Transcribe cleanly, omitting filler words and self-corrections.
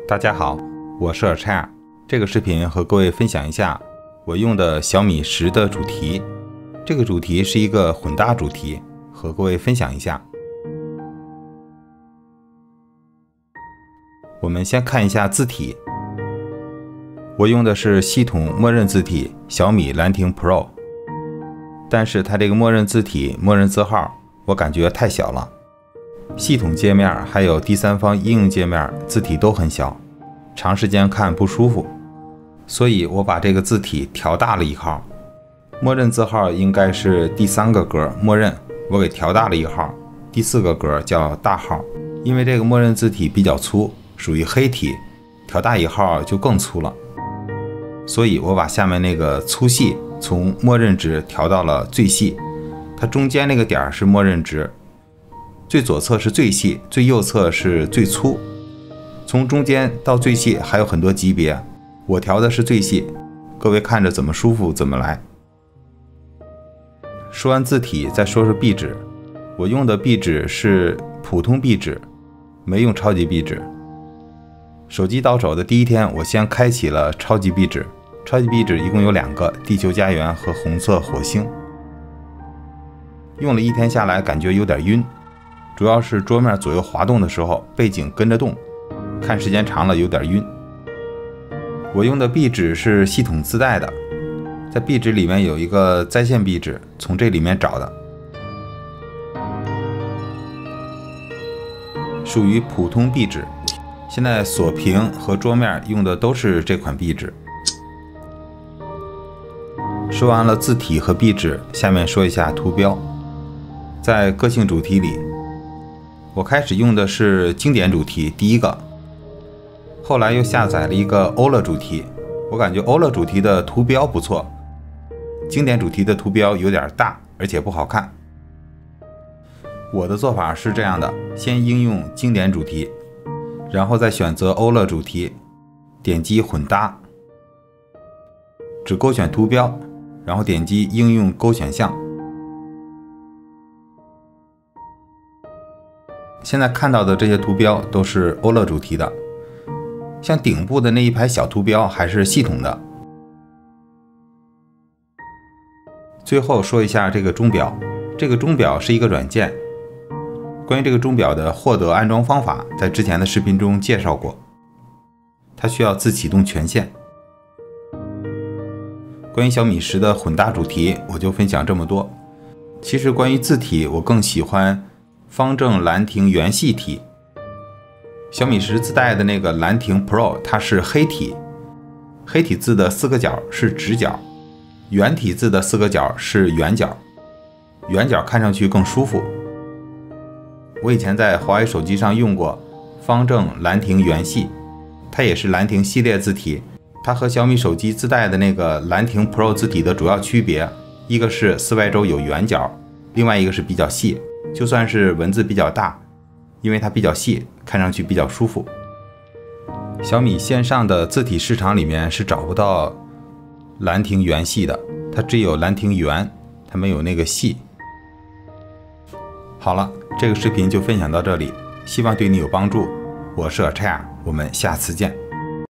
大家好，我是Archaia。这个视频和各位分享一下我用的小米10的主题。这个主题是一个混搭主题，和各位分享一下。我们先看一下字体，我用的是系统默认字体小米兰亭 Pro， 但是它这个默认字体默认字号我感觉太小了。系统界面还有第三方应用界面字体都很小，长时间看不舒服，所以我把这个字体调大了一号。默认字号应该是第3个格，默认我给调大了一号，第4个格叫大号。因为这个默认字体比较粗，属于黑体，调大一号就更粗了，所以我把下面那个粗细从默认值调到了最细，它中间那个点是默认值，最左侧是最细，最右侧是最粗，从中间到最细还有很多级别，我调的是最细，各位看着怎么舒服怎么来。说完字体，再说说壁纸。我用的壁纸是普通壁纸，没用超级壁纸。手机到手的第一天，我先开启了超级壁纸。超级壁纸一共有2个，地球家园和红色火星。用了1天下来，感觉有点晕，主要是桌面左右滑动的时候，背景跟着动，看时间长了有点晕。我用的壁纸是系统自带的，在壁纸里面有一个在线壁纸，从这里面找的，属于普通壁纸。现在锁屏和桌面用的都是这款壁纸。说完了字体和壁纸，下面说一下图标。在个性主题里，我开始用的是经典主题第1个，后来又下载了一个欧乐主题，我感觉欧乐主题的图标不错，经典主题的图标有点大，而且不好看。我的做法是这样的，先应用经典主题，然后再选择欧乐主题，点击混搭，只勾选图标，然后点击应用勾选项。现在看到的这些图标都是欧乐主题的，像顶部的那一排小图标还是系统的。最后说一下这个钟表，这个钟表是一个软件，关于这个钟表的获得安装方法在之前的视频中介绍过，它需要自启动权限。关于小米10的混搭主题我就分享这么多。其实关于字体我更喜欢方正兰亭圆系体，小米10自带的那个兰亭 Pro 它是黑体，黑体字的4个角是直角，圆体字的4个角是圆角，圆角看上去更舒服。我以前在华为手机上用过方正兰亭圆系，它也是兰亭系列字体，它和小米手机自带的那个兰亭 Pro 字体的主要区别，一个是4外周有圆角，另外一个是比较细，就算是文字比较大，因为它比较细，看上去比较舒服。小米线上的字体市场里面是找不到兰亭圆系的，它只有兰亭圆，它没有那个系。好了，这个视频就分享到这里，希望对你有帮助。我是Archaia，我们下次见。